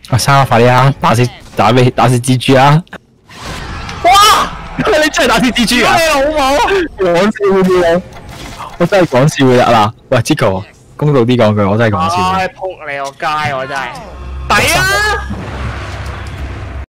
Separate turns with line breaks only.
阿生快啲啊！打死蜘蛛啊！哇！你真係打死蜘蛛啊！你老母講笑嘅，我真係講笑嘅嗱。喂 ，Chico，公道啲講句，我真係講笑。
唉，仆你個街，我真係抵啊！